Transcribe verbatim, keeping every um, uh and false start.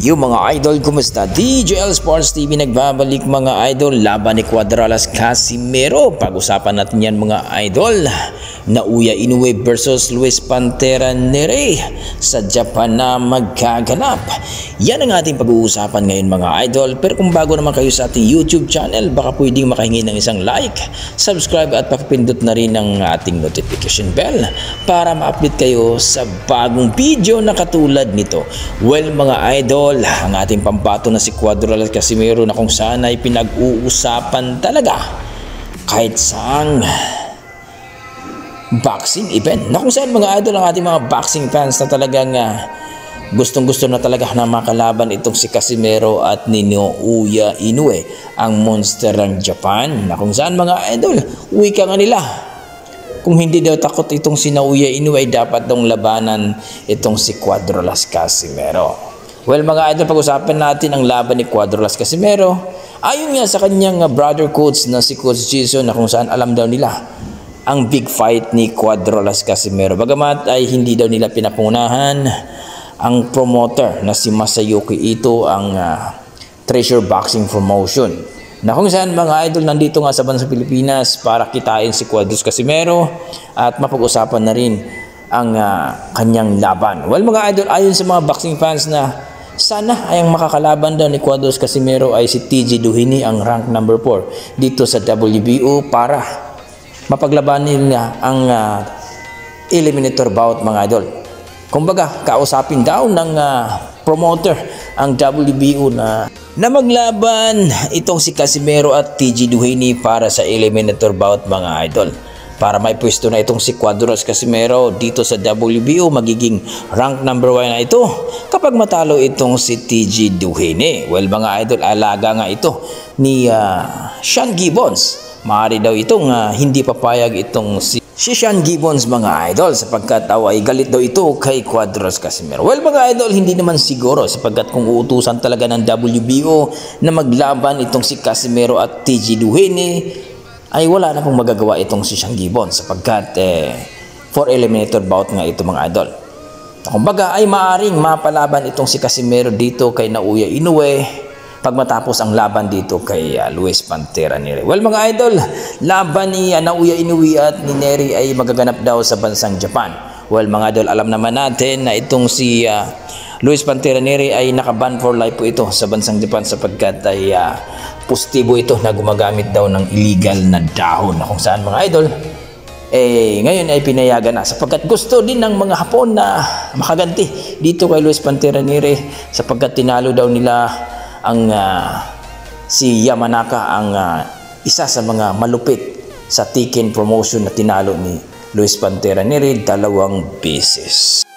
Yung mga idol, kumusta? D J L Sports T V nagbabalik mga idol. Laban ni Cuadralas Casimero. Pag-usapan natin yan mga idol. Naoya Inoue versus Luis Pantera Nery sa Japan na magkaganap. Yan ang ating pag-uusapan ngayon mga idol. Pero kung bago naman kayo sa ating YouTube channel, baka pwedeng makahingi ng isang like, subscribe at pakipindot na rin ang ating notification bell para ma-update kayo sa bagong video na katulad nito. Well mga idol, ang ating pambato na si Cuadralas Casimero na kung saan ay pinag-uusapan talaga kahit saang boxing event na kung saan mga idol ang ating mga boxing fans na talagang uh, gustong gusto na talaga na makalaban itong si Casimero at ni Naoya Inoue, ang monster ng Japan, na kung saan mga idol wika nga nila, kung hindi daw takot itong si Naoya Inoue ay dapat daw labanan itong si Cuadralas Casimero. Well mga idol, pag-usapan natin ang laban ni Cuadralas Casimero ayon nga sa kanyang brother coach na si Coach Jason, na kung saan alam daw nila ang big fight ni Cuadralas Casimero. Bagamat ay hindi daw nila pinapangunahan ang promoter na si Masayuki Ito, ang uh, Treasure Boxing Promotion, na kung saan mga idol nandito nga sa bansang Pilipinas para kitain si Cuadralas Casimero at mapag-usapan na rin ang uh, kanyang laban. Well mga idol, ayon sa mga boxing fans na sana ay ang makakalaban daw ni Cuadralas Casimero ay si T J Duhini, ang rank number four dito sa W B O, para mapaglabanin niya ang uh, eliminator bout mga idol. Kumbaga, kausapin daw ng uh, promoter ang W B O na na maglaban itong si Casimero at T J Duhini para sa eliminator bout mga idol, para may pwesto na itong si Cuadralas Casimero dito sa W B O. Magiging rank number one na ito kapag matalo itong si T J Duhini. Well mga idol, alaga nga ito ni uh, Sean Gibbons. Maaari daw itong uh, hindi papayag itong si, si Sean Gibbons mga idol, sapagkat daw ay galit daw ito kay Cuadralas Casimero. Well mga idol, hindi naman siguro, sapagkat kung uutusan talaga ng W B O na maglaban itong si Casimero at T J Duhini ay wala na pong magagawa itong si Sean Gibbons, sapagkat eh, for eliminator bout nga ito mga idol. Kumbaga ay maaring mapalaban itong si Casimero dito kay Naoya Inoue pag matapos ang laban dito kay uh, Luis Pantera Nery. Well mga idol, laban ni uh, Naoya Inoue at ni Nery ay magaganap daw sa bansang Japan. Well mga idol, alam naman natin na itong si uh, Luis Pantera Nery ay nakaban for life po ito sa bansang Japan, sapagkat ay uh, positibo ito na gumagamit daw ng illegal na dahon, na kung saan mga idol eh ngayon ay pinayagan na, sapagkat gusto din ng mga Hapon na makaganti dito kay Luis Pantera Nery, sapagkat tinalo daw nila ang uh, si Yamanaka, ang uh, isa sa mga malupit sa Tekken promotion na tinalo ni Luis Pantera Nery dalawang beses.